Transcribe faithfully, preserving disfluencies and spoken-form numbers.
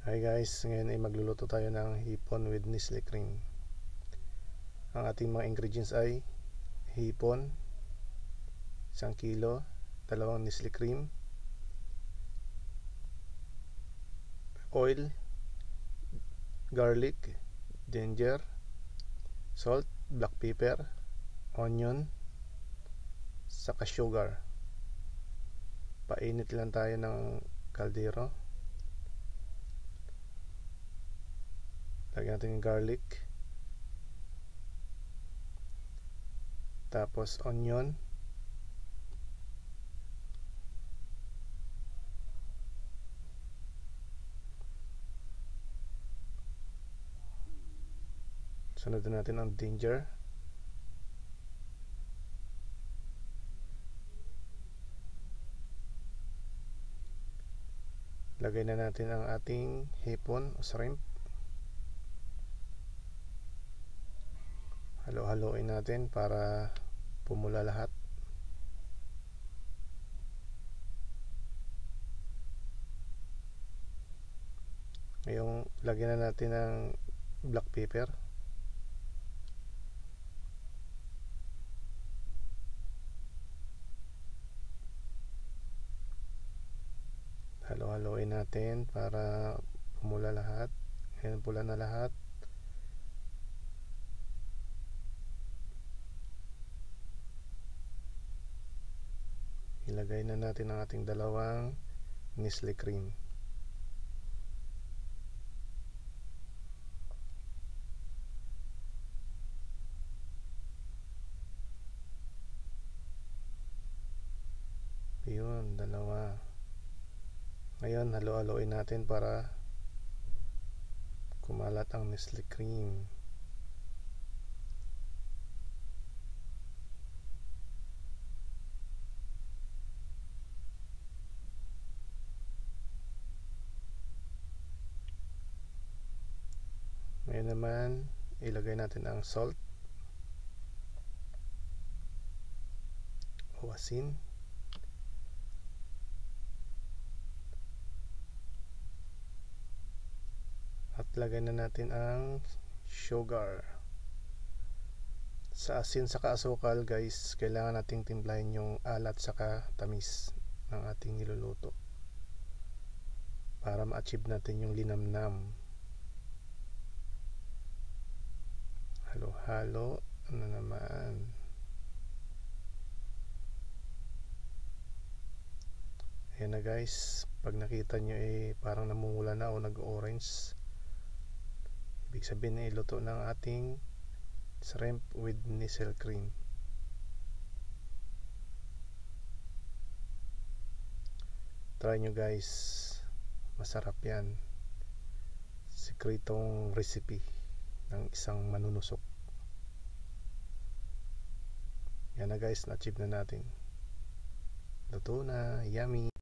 Hi guys, ngayon ay magluluto tayo ng hipon with Nestle cream. Ang ating mga ingredients ay hipon, isang kilo, dalawang Nestle cream, oil, garlic, ginger, salt, black pepper, onion, saka sugar. Painit lang tayo ng kaldero. Lagyan natin yung garlic, tapos onion, sunod natin ang ginger, lagay na natin ang ating hipon o shrimp. Halo-haloin natin para pumula lahat. Ngayong lagyan na natin ng black pepper. Halo-haloin natin para pumula lahat. Ngayon pula na lahat. Ilagay na natin ang ating dalawang Nestle cream. Yun, dalawa. Ngayon, halo-haloin natin para kumalat ang Nestle cream. Ngayon naman, ilagay natin ang salt o asin. At lagay na natin ang sugar. Sa asin saka asukal guys, kailangan nating timplahin yung alat saka tamis ng ating niluluto para ma-achieve natin yung linamnam. Halo-halo na naman. Ayan na guys, pag nakita nyo eh parang namumula na o nag-orange, ibig sabihin na iluto ng ating shrimp with Nestle cream. Try nyo guys, masarap yan. Sikretong recipe ng isang manunusok. Yan na guys, na-achieve na natin. Luto na, yummy.